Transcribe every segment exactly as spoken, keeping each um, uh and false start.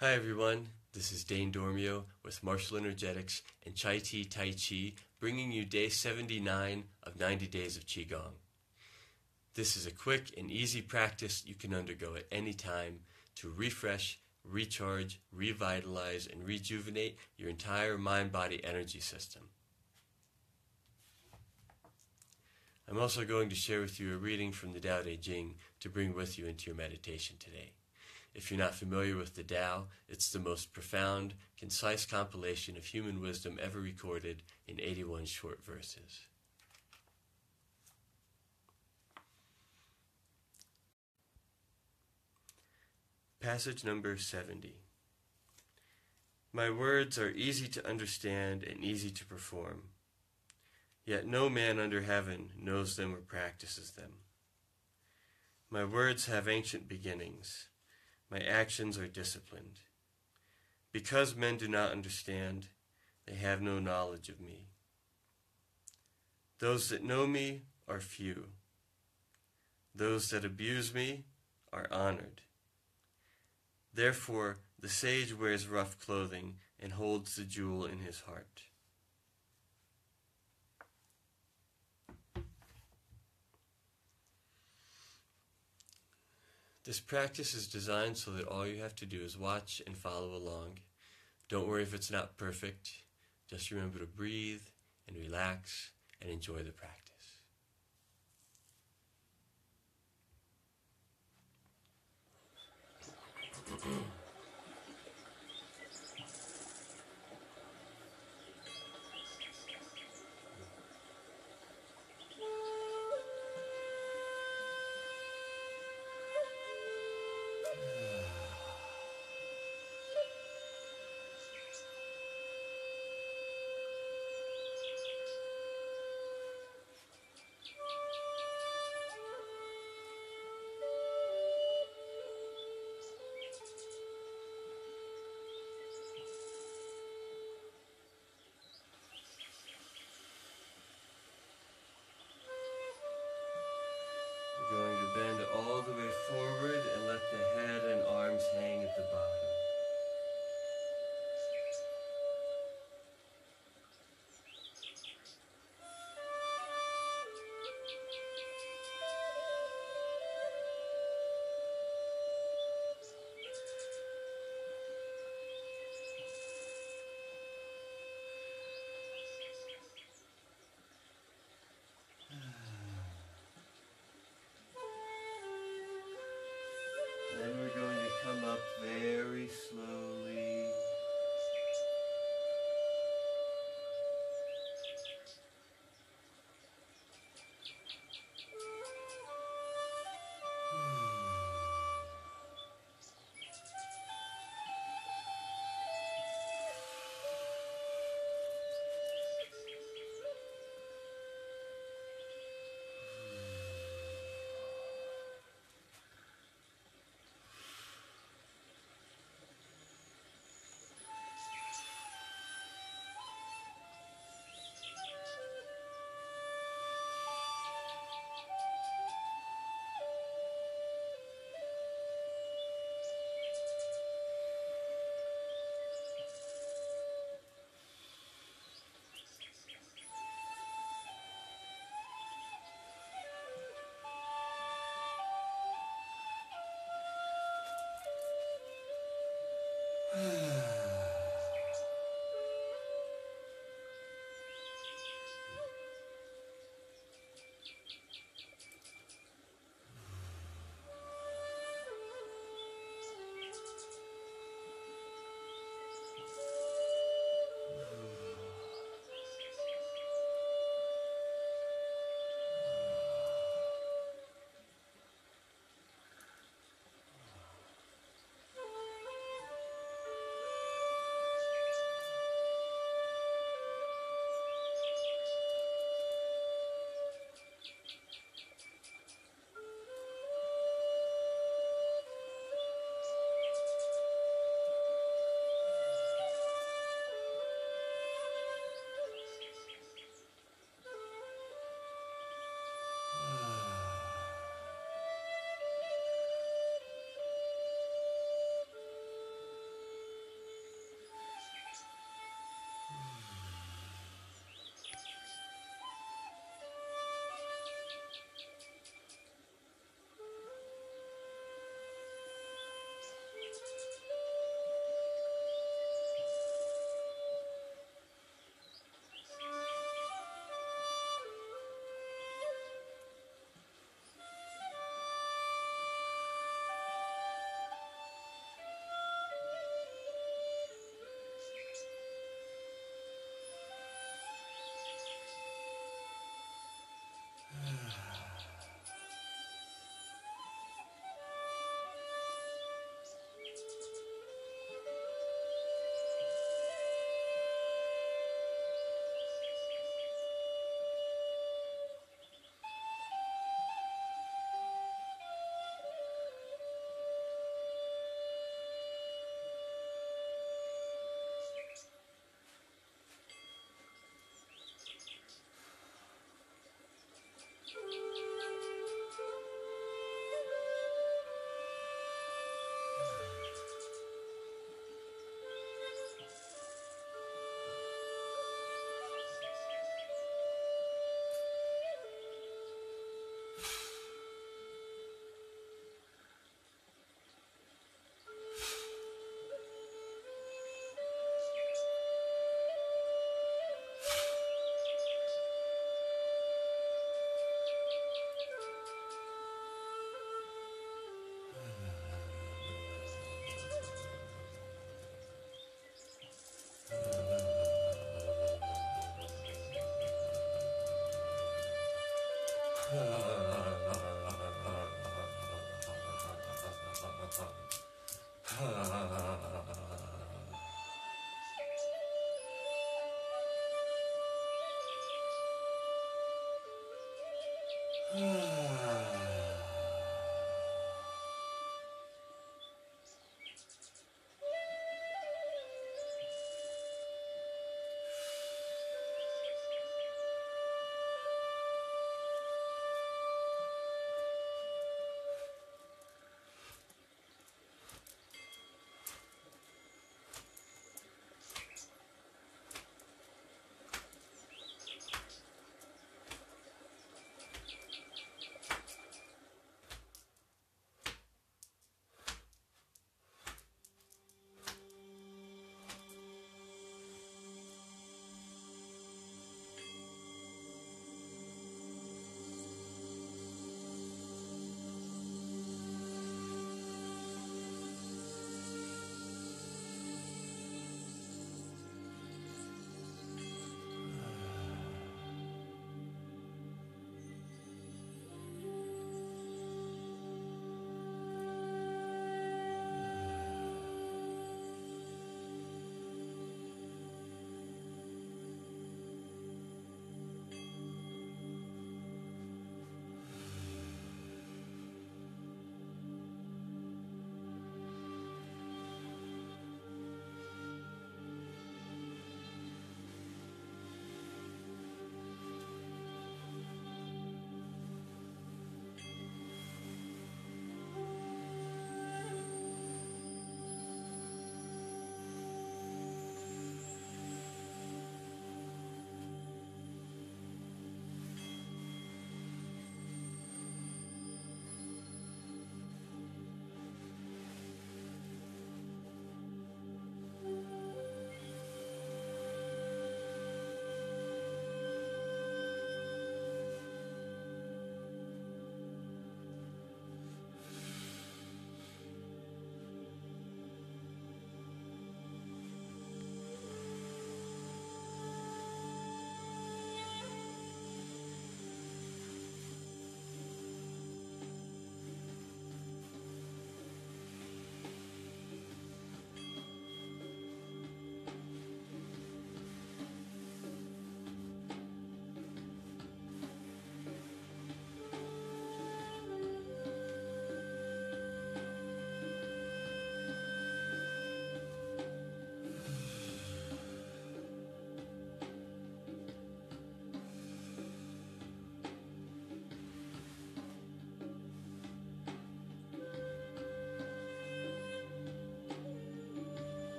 Hi everyone, this is Dane Dormio with Martial Energetics and Chai Tea Tai Chi, bringing you day seventy-nine of ninety Days of Qigong. This is a quick and easy practice you can undergo at any time to refresh, recharge, revitalize, and rejuvenate your entire mind-body energy system. I'm also going to share with you a reading from the Tao Te Ching to bring with you into your meditation today. If you're not familiar with the Tao, it's the most profound, concise compilation of human wisdom ever recorded in eighty-one short verses. Passage number seventy. My words are easy to understand and easy to perform, yet no man under heaven knows them or practices them. My words have ancient beginnings. My actions are disciplined. Because men do not understand, they have no knowledge of me. Those that know me are few. Those that abuse me are honored. Therefore, the sage wears rough clothing and holds the jewel in his heart. This practice is designed so that all you have to do is watch and follow along. Don't worry if it's not perfect. Just remember to breathe and relax and enjoy the practice. Going to bend all the way forward and let the head and arms hang at the bottom. Then we're going to come up very slowly.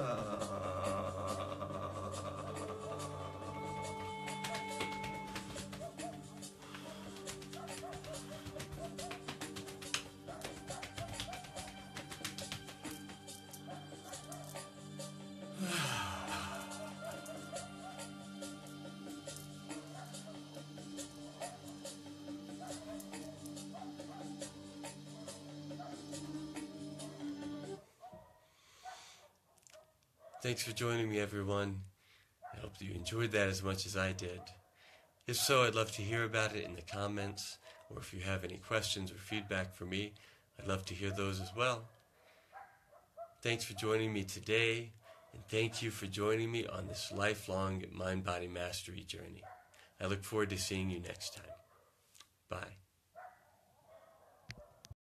Thanks for joining me, everyone. I hope that you enjoyed that as much as I did. If so, I'd love to hear about it in the comments, or if you have any questions or feedback for me, I'd love to hear those as well. Thanks for joining me today, and thank you for joining me on this lifelong mind-body mastery journey. I look forward to seeing you next time. Bye.